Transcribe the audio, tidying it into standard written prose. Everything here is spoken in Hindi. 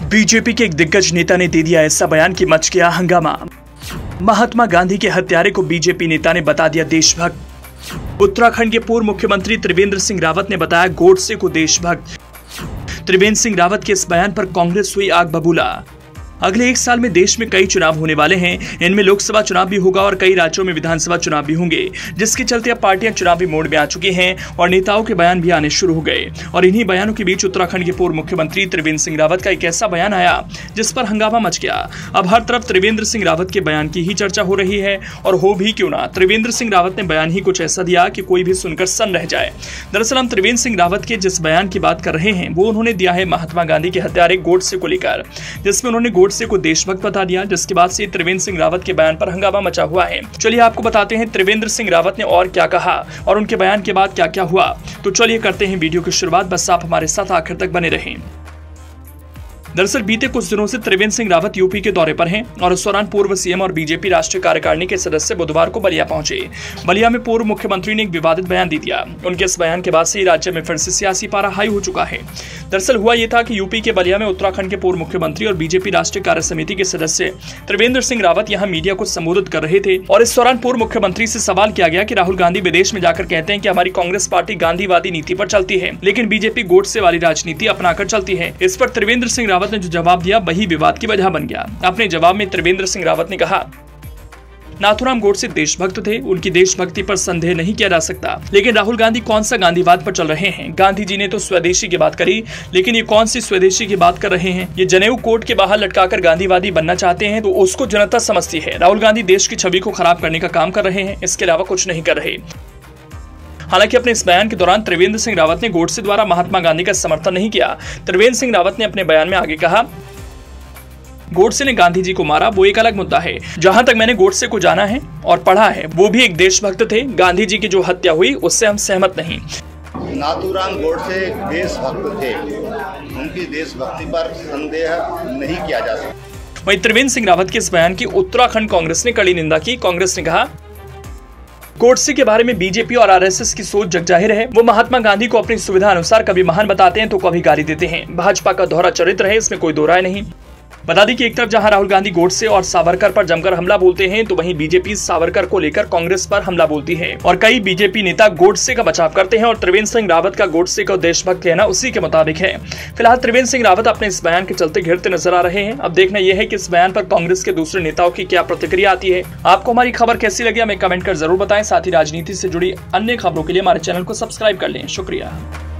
बीजेपी के एक दिग्गज नेता ने दे दिया ऐसा बयान कि मच गया हंगामा। महात्मा गांधी के हत्यारे को बीजेपी नेता ने बता दिया देशभक्त। उत्तराखंड के पूर्व मुख्यमंत्री त्रिवेंद्र सिंह रावत ने बताया गोडसे को देशभक्त। त्रिवेंद्र सिंह रावत के इस बयान पर कांग्रेस हुई आग बबूला। अगले एक साल में देश में कई चुनाव होने वाले हैं। इनमें लोकसभा चुनाव भी होगा और कई राज्यों में विधानसभा चुनाव भी होंगे, जिसके चलते अब पार्टियां चुनावी मोड में आ चुकी हैं और नेताओं के बयान भी आने शुरू हो गए। और इन्हीं बयानों के बीच उत्तराखंड के पूर्व मुख्यमंत्री त्रिवेंद्र सिंह रावत का एक ऐसा बयान आया जिस पर हंगामा मच गया। अब हर तरफ त्रिवेंद्र सिंह रावत के बयान की ही चर्चा हो रही है, और हो भी क्यों ना, त्रिवेंद्र सिंह रावत ने बयान ही कुछ ऐसा दिया कि कोई भी सुनकर सन्न रह जाए। दरअसल हम त्रिवेंद्र सिंह रावत के जिस बयान की बात कर रहे हैं वो उन्होंने दिया है महात्मा गांधी के हत्यारे गोडसे को लेकर, जिसमें उन्होंने गोडसे को देशभक्त बता दिया, जिसके बाद से त्रिवेंद्र सिंह रावत के बयान पर हंगामा मचा हुआ है। चलिए आपको बताते हैं त्रिवेंद्र सिंह रावत ने और क्या कहा और उनके बयान के बाद क्या क्या हुआ। तो चलिए करते हैं वीडियो की शुरुआत, बस आप हमारे साथ आखिर तक बने रहें। दरअसल बीते कुछ दिनों से त्रिवेंद्र सिंह रावत यूपी के दौरे पर हैं और इस दौरान पूर्व सीएम और बीजेपी राष्ट्रीय कार्यकारिणी के सदस्य बुधवार को बलिया पहुंचे। बलिया में पूर्व मुख्यमंत्री ने एक विवादित बयान दे दिया। उनके इस बयान के बाद से राज्य में फिर से सियासी पारा हाई हो चुका है। दरअसल हुआ यह था कि यूपी के बलिया में उत्तराखंड के पूर्व मुख्यमंत्री और बीजेपी राष्ट्रीय कार्य समिति के सदस्य त्रिवेंद्र सिंह रावत यहाँ मीडिया को संबोधित कर रहे थे और इस दौरान पूर्व मुख्यमंत्री से सवाल किया गया कि राहुल गांधी विदेश में जाकर कहते हैं कि हमारी कांग्रेस पार्टी गांधीवादी नीति पर चलती है, लेकिन बीजेपी गोडसे वाली राजनीति अपनाकर चलती है। इस पर त्रिवेंद्र सिंह रावत ने जो जवाब दिया वही विवाद की वजह बन गया। अपने जवाब में त्रिवेंद्र सिंह रावत ने कहा, नाथूराम गोडसे देशभक्त थे, उनकी देशभक्ति पर संदेह नहीं किया जा सकता, लेकिन राहुल गांधी कौन सा गांधीवाद पर चल रहे हैं। गांधी जी ने तो स्वदेशी की बात करी, लेकिन ये कौन सी स्वदेशी की बात कर रहे हैं। ये जनेऊ कोट के बाहर लटकाकर गांधीवादी बनना चाहते हैं तो उसको जनता समझती है। राहुल गांधी देश की छवि को खराब करने का काम कर रहे हैं, इसके अलावा कुछ नहीं कर रहे। हालांकि अपने इस बयान के दौरान त्रिवेंद्र सिंह रावत ने गोडसे द्वारा महात्मा गांधी का समर्थन नहीं किया। त्रिवेंद्र सिंह रावत ने अपने बयान में आगे कहा, गोडसे ने गांधी जी को मारा वो एक अलग मुद्दा है। जहां तक मैंने गोडसे को जाना है और पढ़ा है, वो भी एक देशभक्त थे। गांधी जी की जो हत्या हुई उससे हम सहमत नहीं। नाथूराम गोडसे देशभक्त थे, उनकी देशभक्ति पर संदेह नहीं किया जा सकता। वहीं त्रिवेंद्र सिंह रावत के इस बयान की उत्तराखंड कांग्रेस ने कड़ी निंदा की। कांग्रेस ने कहा, गोडसे के बारे में बीजेपी और आरएसएस की सोच जगजाहिर है। वो महात्मा गांधी को अपनी सुविधा अनुसार कभी महान बताते हैं तो कभी गाली देते हैं। भाजपा का दोहरा चरित्र है, इसमें कोई दो राय नहीं। बता दें कि एक तरफ जहां राहुल गांधी गोडसे और सावरकर पर जमकर हमला बोलते हैं तो वहीं बीजेपी सावरकर को लेकर कांग्रेस पर हमला बोलती है और कई बीजेपी नेता गोडसे का बचाव करते हैं और त्रिवेंद्र सिंह रावत का गोडसे को देशभक्त कहना उसी के मुताबिक है। फिलहाल त्रिवेंद्र सिंह रावत अपने इस बयान के चलते घिरते नजर आ रहे हैं। अब देखना यह है कि इस बयान पर कांग्रेस के दूसरे नेताओं की क्या प्रतिक्रिया आती है। आपको हमारी खबर कैसी लगी हमें कमेंट कर जरूर बताएं। साथ ही राजनीति से जुड़ी अन्य खबरों के लिए हमारे चैनल को सब्सक्राइब कर लें। शुक्रिया।